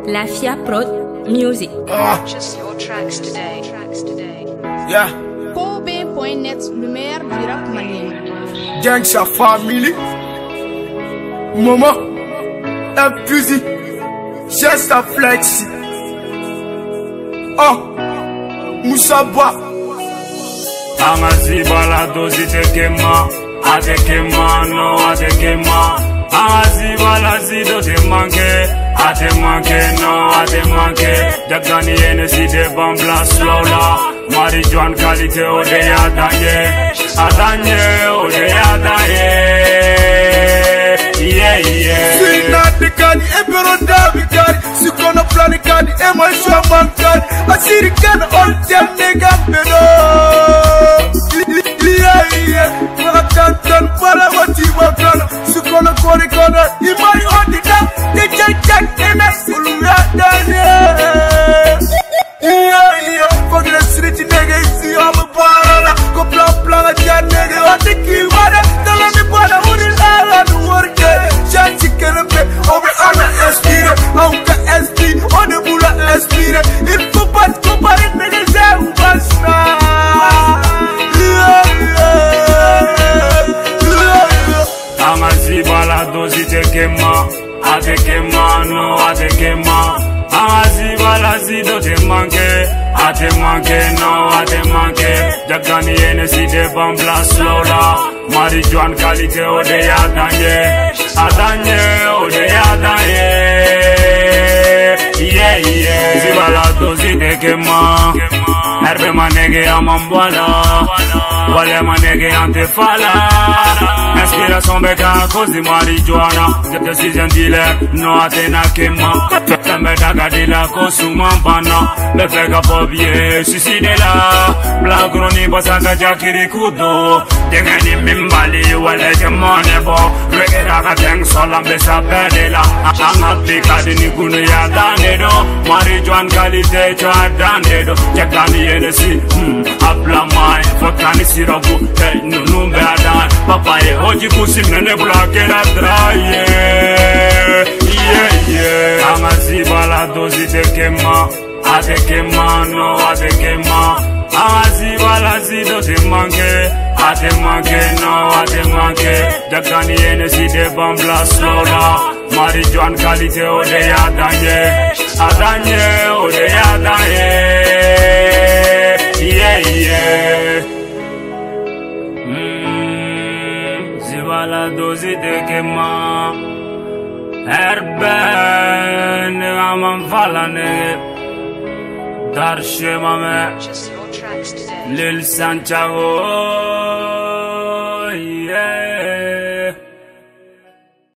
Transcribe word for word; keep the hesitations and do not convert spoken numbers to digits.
Lafia Prod Music. Ah. Just your tracks today. Tracks today. Yeah. Kobe point net, le meilleur du rap malien. Gangsta family. Maman. F-Fusil. Gesta Flexi. Oh. Moussa Ba. Amazi balado zitekema, atekema no atekema. Amazi balazi do te manke, ate manke no ate manke. Jagani ene si de bambla slow la. Marijuana qualité ode yadaye, adanye ode yadaye. Yeah yeah. Sina dekani ebero davi kari, sikona plani kari, ema shwa mankari. Asiri kana all them nigga bedo. Yeah yeah. Mara tantan para wati wakana, sikona kore kana, imai odi dam, deja jack ena sulu yadanye. Yeah yeah. Fuck the street nigga, see I'm a banana, go plan plan a jam nigga, what the kill water, tell me bana who the hell I do work. Chanti kerepe, over ana espire, aunque espire, on the bula espire. Il faut pas te comparer, mais les gens passent. Amazi balado zitekema, atekema no atekema. Amazi balazi do te manke, ate manke no ate manke. Jagani ene si de bambla slow la. Marijuana qualité ode yadanye, adanye ode yadaye. Yeah yeah. Zibalado zitekema, herbe manege amambwala, wale manege antefala. Inspiration beka cause marijuana. Je suis un dealer, no atena kema. Tembe daga dila kosuma bana. Le fega pobie, suicide la. Blagroni basaka jakiri kudo. Dengeni mimbali wale jemone bo. Rege daga deng solam besa bedela. Anga pika dini kunu ya danedo. Marijuana qualité chwa danedo. Jekani yenesi, hmm, apla mai. Fokani sirobu, hey, nunumbe adan. Papaye hoji kusi nene blake la draye. Yeah yeah. Amazi balado zitekema, atekema no atekema. Amazi balazi do te manke, ate manke no ate manke. Jagani ene si de bambla slow la. Marijuana qualité ode yadaye, adanye ode yadaye. Yeah yeah. Zibalado zitekema, herben aman falane. Darshe mame, Just your tracks today. Lil Santiago.